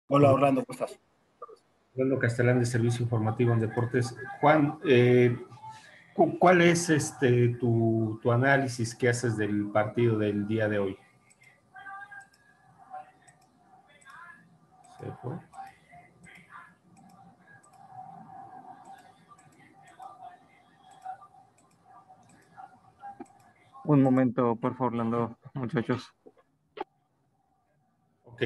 Hola Orlando, ¿cómo estás? Orlando Castellán de Servicio Informativo en Deportes. Juan, ¿cuál es tu análisis que haces del partido del día de hoy? ¿Se fue? Un momento, por favor, Orlando, muchachos. Ok.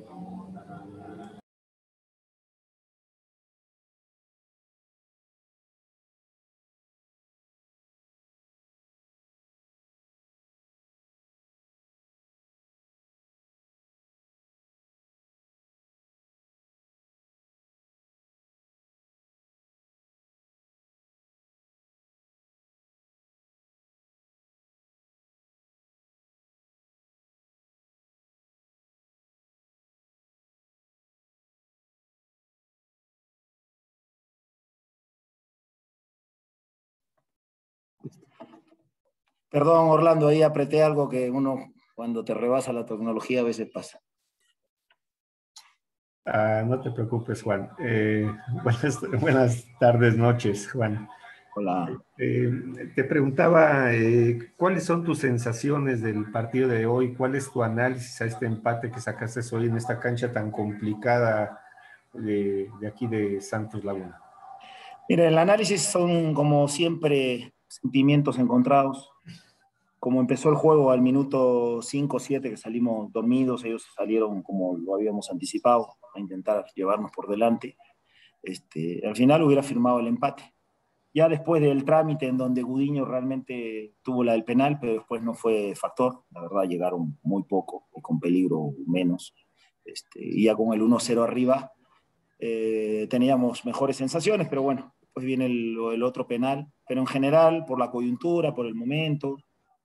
Perdón Orlando, ahí apreté algo que uno cuando te rebasa la tecnología a veces pasa. No te preocupes, Juan. Buenas tardes, noches, Juan. Hola. Te preguntaba, ¿cuáles son tus sensaciones del partido de hoy? ¿Cuál es tu análisis a este empate que sacaste hoy en esta cancha tan complicada de aquí de Santos Laguna? Mira, el análisis son como siempre sentimientos encontrados. Como empezó el juego al minuto 5 o 7 que salimos dormidos, ellos salieron como lo habíamos anticipado, a intentar llevarnos por delante. Al final hubiera firmado el empate. Ya después del trámite en donde Gudiño realmente tuvo la del penal, pero después no fue factor, la verdad llegaron muy poco y con peligro menos. Y ya con el 1-0 arriba teníamos mejores sensaciones, pero bueno, después viene el otro penal, pero en general por la coyuntura, por el momento,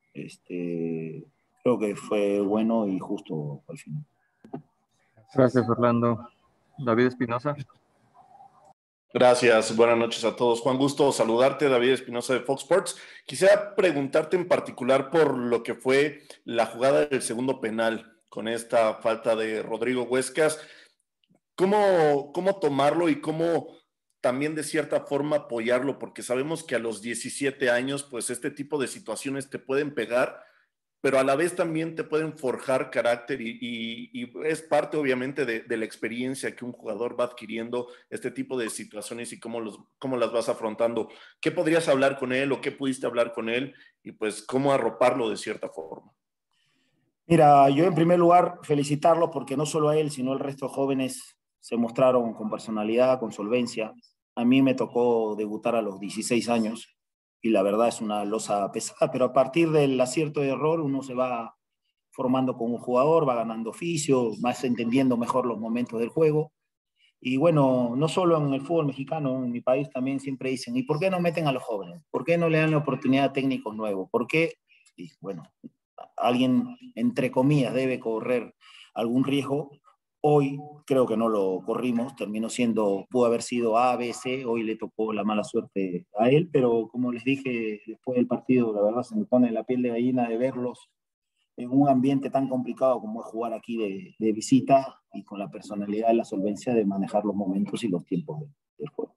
creo que fue bueno y justo al final. Gracias, Orlando. David Espinosa. Gracias, buenas noches a todos. Juan, gusto saludarte, David Espinosa de Fox Sports. Quisiera preguntarte en particular por lo que fue la jugada del segundo penal con esta falta de Rodrigo Huescas. ¿Cómo tomarlo y cómo también de cierta forma apoyarlo? Porque sabemos que a los 17 años, pues este tipo de situaciones te pueden pegar, pero a la vez también te pueden forjar carácter y es parte obviamente de la experiencia que un jugador va adquiriendo este tipo de situaciones y cómo las vas afrontando. ¿Qué podrías hablar con él o qué pudiste hablar con él y pues cómo arroparlo de cierta forma? Mira, yo en primer lugar felicitarlo porque no solo a él, sino al resto de jóvenes se mostraron con personalidad, con solvencia. A mí me tocó debutar a los 16 años y la verdad es una losa pesada, pero a partir del acierto y error uno se va formando como jugador, va ganando oficio, vas entendiendo mejor los momentos del juego. Y bueno, no solo en el fútbol mexicano, en mi país también siempre dicen, ¿y por qué no meten a los jóvenes? ¿Por qué no le dan la oportunidad a técnicos nuevos? ¿Por qué? Y bueno, alguien, entre comillas, debe correr algún riesgo. Hoy creo que no lo corrimos, terminó siendo, pudo haber sido A, B, C, hoy le tocó la mala suerte a él, pero como les dije después del partido, la verdad se me pone la piel de gallina de verlos en un ambiente tan complicado como es jugar aquí de visita y con la personalidad y la solvencia de manejar los momentos y los tiempos del juego.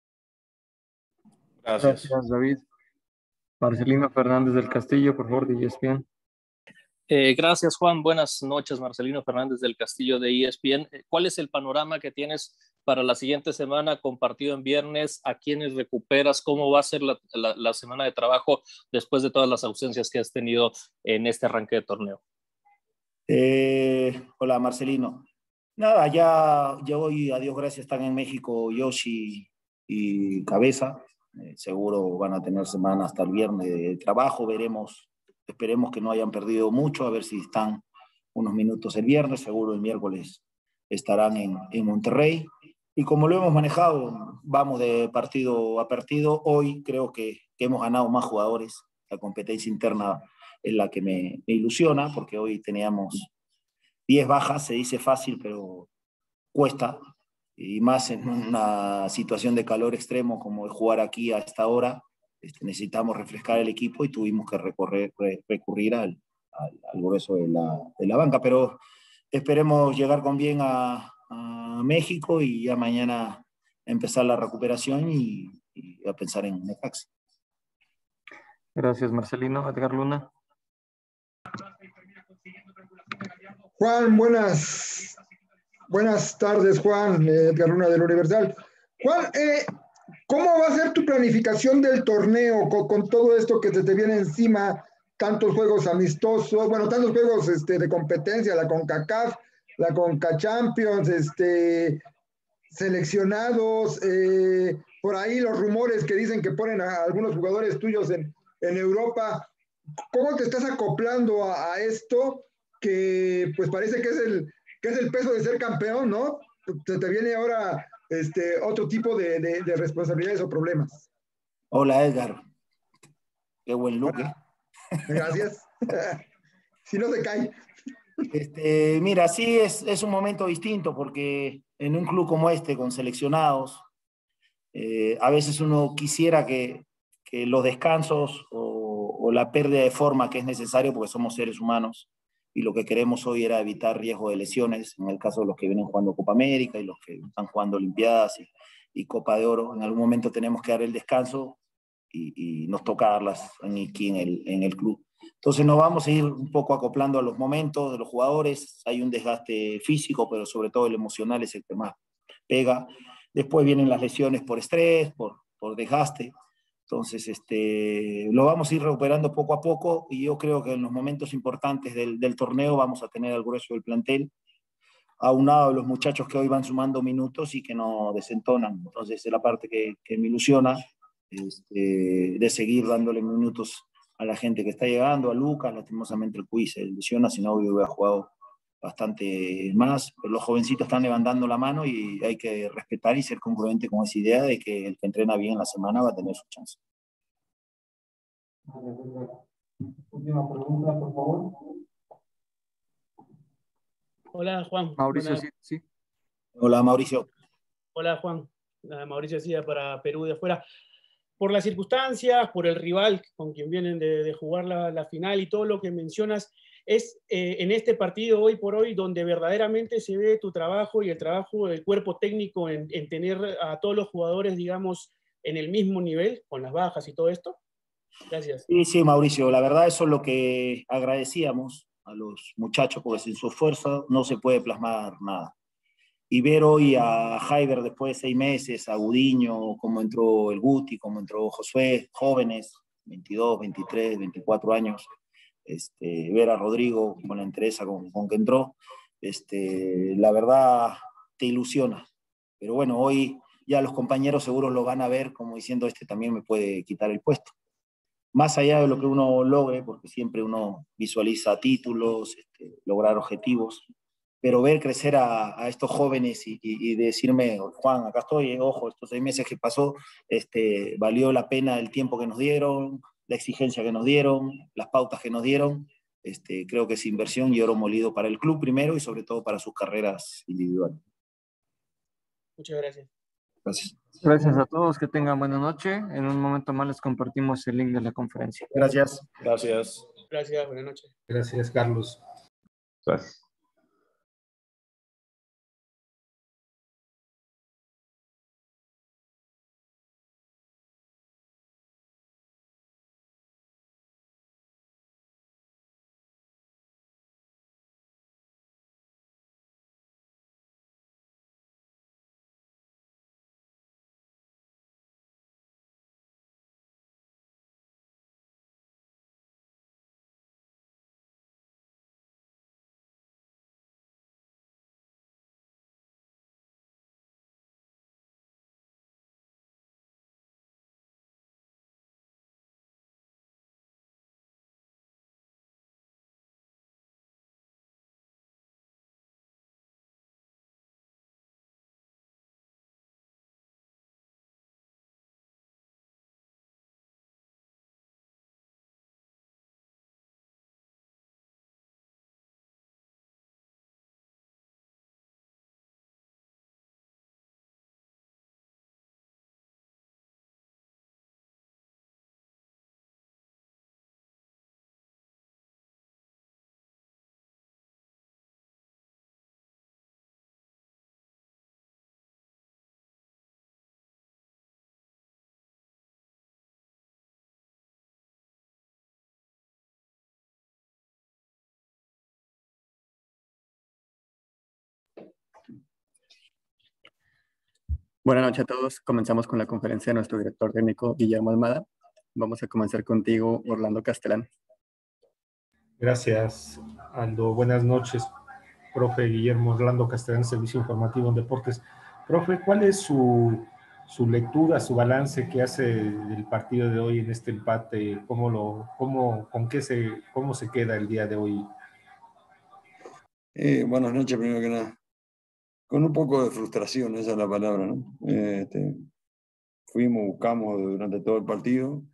Gracias. Gracias, David. Marcelino Fernández del Castillo, por favor, de ESPN. Gracias, Juan. Buenas noches, Marcelino Fernández del Castillo de ESPN. ¿Cuál es el panorama que tienes para la siguiente semana con partido en viernes? ¿A quiénes recuperas? ¿Cómo va a ser la semana de trabajo después de todas las ausencias que has tenido en este arranque de torneo? Hola, Marcelino. Nada, ya hoy, a Dios gracias, están en México Yoshi y Cabeza. Seguro van a tener semana hasta el viernes de trabajo. Veremos, esperemos que no hayan perdido mucho, a ver si están unos minutos el viernes. Seguro el miércoles estarán en Monterrey. Y como lo hemos manejado, vamos de partido a partido. Hoy creo que hemos ganado más jugadores. La competencia interna es la que me ilusiona, porque hoy teníamos 10 bajas, se dice fácil, pero cuesta, y más en una situación de calor extremo como es jugar aquí a esta hora. Necesitamos refrescar el equipo y tuvimos que recurrir al grueso de la banca, pero esperemos llegar con bien a a México y ya mañana empezar la recuperación y a pensar en Necaxa. Gracias, Marcelino. Edgar Luna. Juan, buenas tardes, Juan, Edgar Luna del Universal. Juan, ¿cómo va a ser tu planificación del torneo con todo esto que se te viene encima? Tantos juegos amistosos, bueno, tantos juegos de competencia, la CONCACAF, la CONCACHAMPIONS, seleccionados, por ahí los rumores que dicen que ponen a algunos jugadores tuyos en Europa. ¿Cómo te estás acoplando a esto que pues parece que es el peso de ser campeón, ¿no? Te viene ahora otro tipo de responsabilidades o problemas. Hola, Edgar. Qué buen look, ¿eh? Gracias. Si no se cae. Mira, sí es un momento distinto porque en un club como este, con seleccionados, a veces uno quisiera que los descansos o la pérdida de forma que es necesario porque somos seres humanos y lo que queremos hoy era evitar riesgo de lesiones, en el caso de los que vienen jugando Copa América y los que están jugando Olimpiadas y Copa de Oro. En algún momento tenemos que dar el descanso y nos toca darlas aquí en el club. Entonces nos vamos a ir un poco acoplando a los momentos de los jugadores. Hay un desgaste físico, pero sobre todo el emocional es el que más pega. Después vienen las lesiones por estrés, por desgaste. Entonces, lo vamos a ir recuperando poco a poco y yo creo que en los momentos importantes del torneo vamos a tener al grueso del plantel, aunado a los muchachos que hoy van sumando minutos y que no desentonan. Entonces, es la parte que me ilusiona, de seguir dándole minutos a la gente que está llegando, a Lucas, lastimosamente el Cuy se lesiona, si no hubiera jugado bastante más, pero los jovencitos están levantando la mano y hay que respetar y ser congruente con esa idea de que el que entrena bien la semana va a tener su chance. Última pregunta, por favor. Hola, Juan. Mauricio, sí. Hola, Mauricio. Hola, Juan. Mauricio Silla para Perú de afuera. Por las circunstancias, por el rival con quien vienen de jugar la final y todo lo que mencionas, es en este partido hoy por hoy donde verdaderamente se ve tu trabajo y el trabajo del cuerpo técnico en tener a todos los jugadores, digamos, en el mismo nivel, con las bajas y todo esto. Gracias. Sí, Mauricio, la verdad eso es lo que agradecíamos a los muchachos, porque sin su esfuerzo no se puede plasmar nada. Y ver hoy a Jaiber después de 6 meses, a Gudiño, cómo entró el Guti, cómo entró Josué, jóvenes, 22, 23, 24 años, ver a Rodrigo con la entereza con que entró, la verdad te ilusiona. Pero bueno, hoy ya los compañeros seguros lo van a ver como diciendo, también me puede quitar el puesto. Más allá de lo que uno logre, porque siempre uno visualiza títulos, lograr objetivos, pero ver crecer a estos jóvenes y decirme, Juan, acá estoy, ojo, estos 6 meses que pasó, valió la pena el tiempo que nos dieron, la exigencia que nos dieron, las pautas que nos dieron, creo que es inversión y oro molido para el club primero y sobre todo para sus carreras individuales. Muchas gracias. Gracias. Gracias a todos, que tengan buena noche. En un momento más les compartimos el link de la conferencia. Gracias. Gracias. Gracias, buenas noches. Gracias, Carlos. Gracias. Buenas noches a todos. Comenzamos con la conferencia de nuestro director técnico, Guillermo Almada. Vamos a comenzar contigo, Orlando Castelán. Gracias, Aldo. Buenas noches, profe Guillermo Orlando Castelán, Servicio Informativo en Deportes. Profe, ¿cuál es su lectura, su balance que hace del partido de hoy en este empate? ¿Cómo se queda el día de hoy? Buenas noches, primero que nada. Con un poco de frustración, esa es la palabra, ¿no? Buscamos durante todo el partido.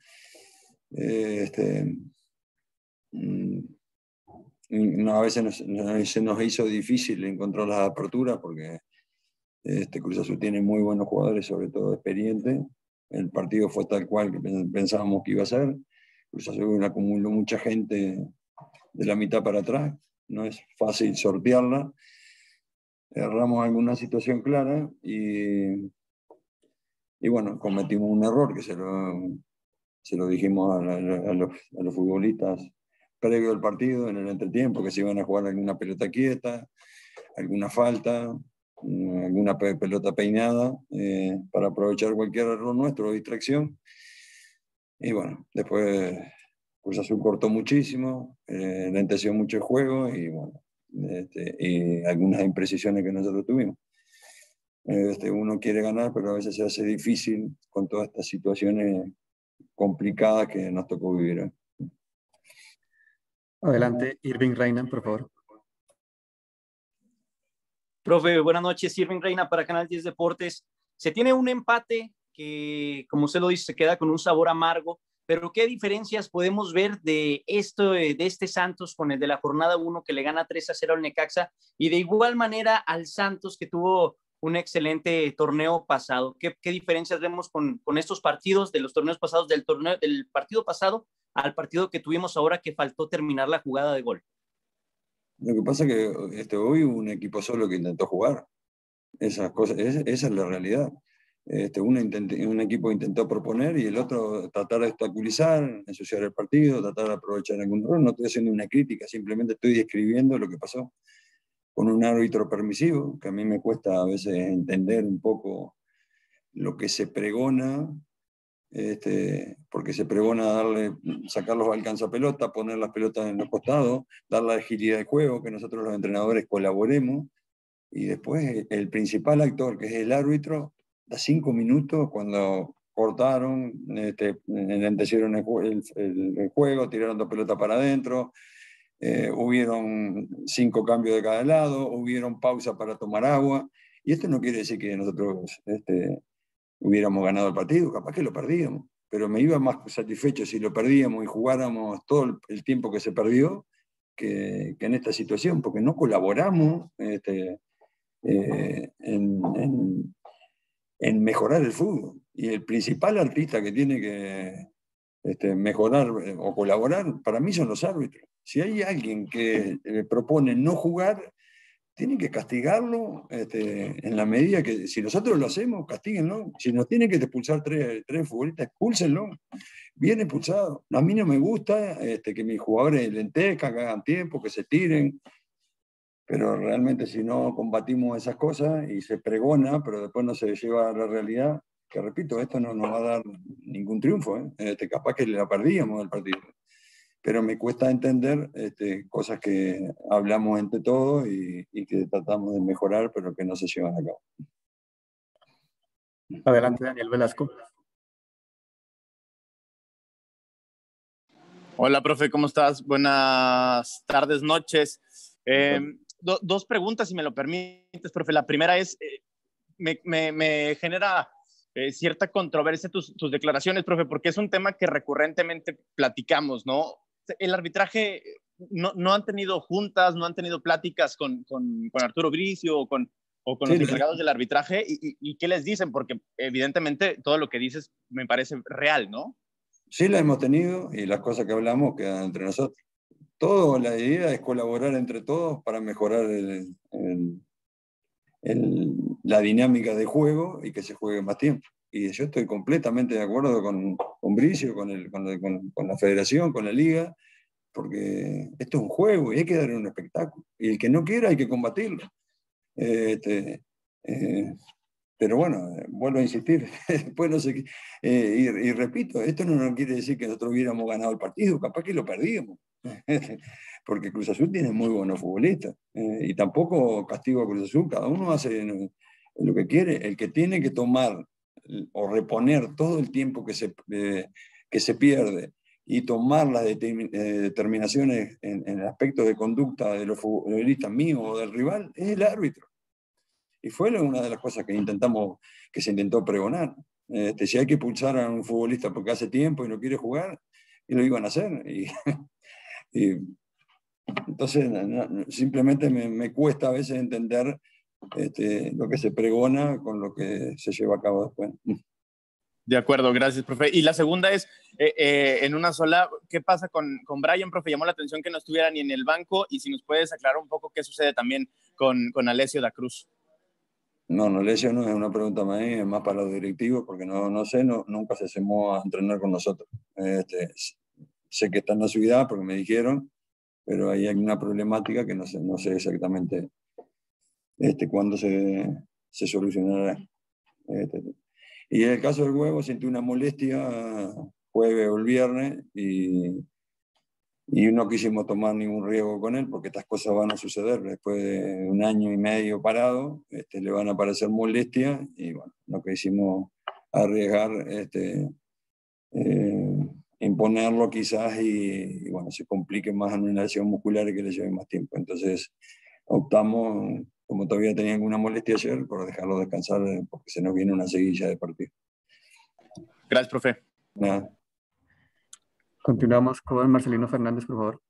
A veces se nos hizo difícil encontrar las aperturas porque Cruz Azul tiene muy buenos jugadores, sobre todo experientes. El partido fue tal cual que pensábamos que iba a ser. Cruz Azul acumuló mucha gente de la mitad para atrás. No es fácil sortearla. Erramos alguna situación clara y bueno, cometimos un error que se lo dijimos a los futbolistas previo al partido, en el entretiempo, que se iban a jugar alguna pelota quieta, alguna falta, alguna pelota peinada, para aprovechar cualquier error nuestro o distracción. Y bueno, después Cruz Azul cortó muchísimo, lenteció mucho el juego y bueno, y algunas imprecisiones que nosotros tuvimos. Uno quiere ganar, pero a veces se hace difícil con todas estas situaciones complicadas que nos tocó vivir. Adelante, Irving Reina, por favor. Profe, buenas noches. Irving Reina para Canal 10 Deportes. Se tiene un empate que, como usted lo dice, se queda con un sabor amargo, pero ¿qué diferencias podemos ver de este Santos con el de la jornada 1 que le gana 3-0 al Necaxa y de igual manera al Santos que tuvo un excelente torneo pasado? ¿Qué diferencias vemos con estos partidos de los torneos pasados, del partido pasado al partido que tuvimos ahora que faltó terminar la jugada de gol? Lo que pasa es que hoy hubo un equipo solo que intentó jugar. Esas cosas, esa es la realidad. Un equipo intentó proponer y el otro tratar de obstaculizar, ensuciar el partido, tratar de aprovechar algún error. No estoy haciendo una crítica, simplemente estoy describiendo lo que pasó con un árbitro permisivo, que a mí me cuesta a veces entender un poco lo que se pregona, porque se pregona sacar los alcanzapelota, poner las pelotas en los costados, dar la agilidad de juego, que nosotros los entrenadores colaboremos, y después el principal actor, que es el árbitro, da 5 minutos cuando cortaron, enlentecieron el juego, tiraron 2 pelotas para adentro, hubieron 5 cambios de cada lado, hubieron pausa para tomar agua, y esto no quiere decir que nosotros hubiéramos ganado el partido, capaz que lo perdíamos, pero me iba más satisfecho si lo perdíamos y jugáramos todo el tiempo que se perdió que en esta situación, porque no colaboramos en mejorar el fútbol. Y el principal artista que tiene que mejorar o colaborar, para mí son los árbitros. Si hay alguien que propone no jugar, tienen que castigarlo en la medida que, si nosotros lo hacemos, castíguenlo. Si nos tienen que expulsar tres futbolistas, expúlsenlo. Bien expulsado. A mí no me gusta que mis jugadores lentezcan, que hagan tiempo, que se tiren. Pero realmente si no combatimos esas cosas y se pregona, pero después no se lleva a la realidad, que repito, esto no nos va a dar ningún triunfo. Capaz que la perdíamos el partido. Pero me cuesta entender cosas que hablamos entre todos y que tratamos de mejorar, pero que no se llevan a cabo. Adelante, Daniel Velasco. Hola, profe, ¿cómo estás? Buenas tardes, noches. Dos preguntas, si me lo permites, profe. La primera es, me genera cierta controversia tus declaraciones, profe, porque es un tema que recurrentemente platicamos, ¿no? El arbitraje, no han tenido juntas, no han tenido pláticas con Arturo Bricio o con los encargados del arbitraje, y ¿qué les dicen? Porque evidentemente todo lo que dices me parece real, ¿no? Sí, la hemos tenido y las cosas que hablamos quedan entre nosotros. La idea es colaborar entre todos para mejorar la dinámica de juego y que se juegue más tiempo. Y yo estoy completamente de acuerdo con Bricio, con la federación, con la liga, porque esto es un juego y hay que darle un espectáculo. Y el que no quiera hay que combatirlo. Pero bueno, vuelvo a insistir, después no sé qué, y repito, esto no quiere decir que nosotros hubiéramos ganado el partido, capaz que lo perdíamos, porque Cruz Azul tiene muy buenos futbolistas, y tampoco castigo a Cruz Azul, cada uno hace lo que quiere, el que tiene que tomar o reponer todo el tiempo que se pierde y tomar las determinaciones en aspectos de conducta de los futbolistas míos o del rival, es el árbitro. Y fue una de las cosas que se intentó pregonar. Si hay que pulsar a un futbolista porque hace tiempo y no quiere jugar, y lo iban a hacer. Y entonces, simplemente me cuesta a veces entender lo que se pregona con lo que se lleva a cabo después. De acuerdo, gracias, profe. Y la segunda es, en una sola, ¿qué pasa con Brian, profe? Llamó la atención que no estuviera ni en el banco, y si nos puedes aclarar un poco qué sucede también con Alessio da Cruz. No, Lesio no es una pregunta más, es más para los directivos, porque no sé, nunca se sumó a entrenar con nosotros. Sé que está en la ciudad porque me dijeron, pero ahí hay una problemática que no sé exactamente cuándo se solucionará. Y en el caso del Huevo, sentí una molestia jueves o el viernes y no quisimos tomar ningún riesgo con él porque estas cosas van a suceder. Después de un año y medio parado, le van a aparecer molestias y bueno, no quisimos arriesgar imponerlo quizás y bueno, se complique más en una lesión muscular y que le lleve más tiempo. Entonces optamos, como todavía tenía alguna molestia ayer, por dejarlo descansar porque se nos viene una seguilla de partido. Gracias, profe. Nada. Continuamos con Marcelino Fernández, por favor.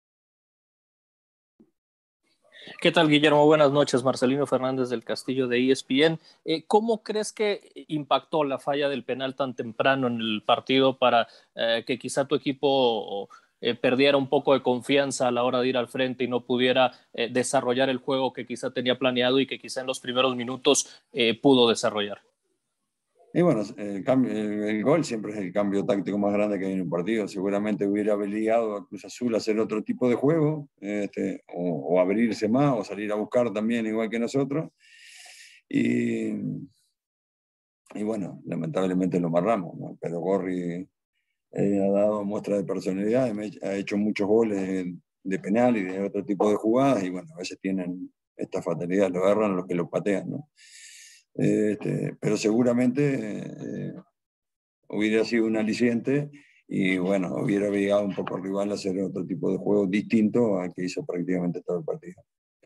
¿Qué tal, Guillermo? Buenas noches. Marcelino Fernández del Castillo de ESPN. ¿Cómo crees que impactó la falla del penal tan temprano en el partido para que quizá tu equipo perdiera un poco de confianza a la hora de ir al frente y no pudiera desarrollar el juego que quizá tenía planeado y que quizá en los primeros minutos pudo desarrollar? Y bueno, el gol siempre es el cambio táctico más grande que hay en un partido. Seguramente hubiera obligado a Cruz Azul a hacer otro tipo de juego, o abrirse más, o salir a buscar también, igual que nosotros. Y bueno, lamentablemente lo amarramos, ¿no? Pero Gorri ha dado muestra de personalidad, ha hecho muchos goles de penal y de otro tipo de jugadas, y bueno, a veces tienen esta fatalidad, lo agarran los que lo patean, ¿no? Pero seguramente hubiera sido un aliciente y bueno, hubiera obligado un poco al rival a hacer otro tipo de juego distinto al que hizo prácticamente todo el partido.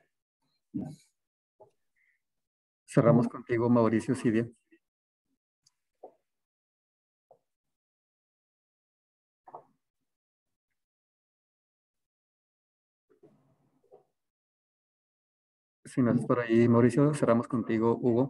Cerramos contigo, Mauricio Sidia. Si no estás por ahí, Mauricio, cerramos contigo, Hugo.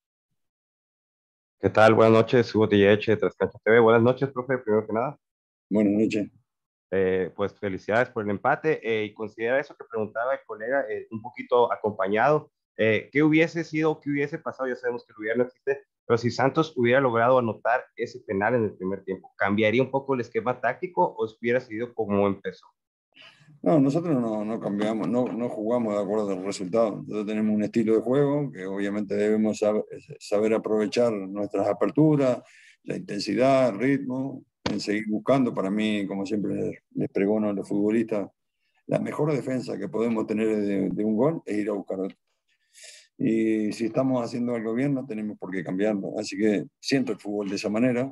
¿Qué tal? Buenas noches, Hugo Tilleche de Trascancha TV. Buenas noches, profe, primero que nada. Buenas noches. Pues felicidades por el empate y considera eso que preguntaba el colega un poquito acompañado. ¿Qué hubiese sido, qué hubiese pasado? Ya sabemos que el hubiera no existe, pero si Santos hubiera logrado anotar ese penal en el primer tiempo, ¿cambiaría un poco el esquema táctico o hubiera seguido como empezó? No, nosotros no cambiamos, no jugamos de acuerdo al resultado. Nosotros tenemos un estilo de juego que obviamente debemos saber aprovechar nuestras aperturas, la intensidad, el ritmo, en seguir buscando. Para mí, como siempre les pregono a los futbolistas, la mejor defensa que podemos tener de un gol es ir a buscar otro. Y si estamos haciendo algo bien, no tenemos por qué cambiarlo. Así que siento el fútbol de esa manera.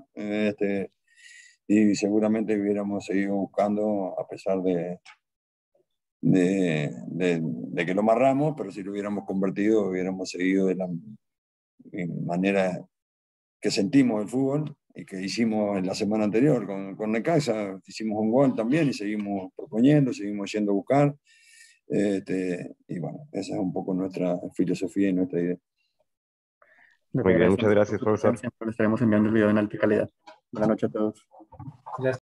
Y seguramente hubiéramos seguido buscando a pesar de que lo amarramos, pero si lo hubiéramos convertido, hubiéramos seguido de la manera que sentimos el fútbol y que hicimos en la semana anterior con Necaxa. Hicimos un gol también y seguimos proponiendo, seguimos yendo a buscar. Y bueno, esa es un poco nuestra filosofía y nuestra idea. Muy bien, muchas gracias, profesor. Siempre le estaremos enviando el video en alta calidad. Buenas noches a todos.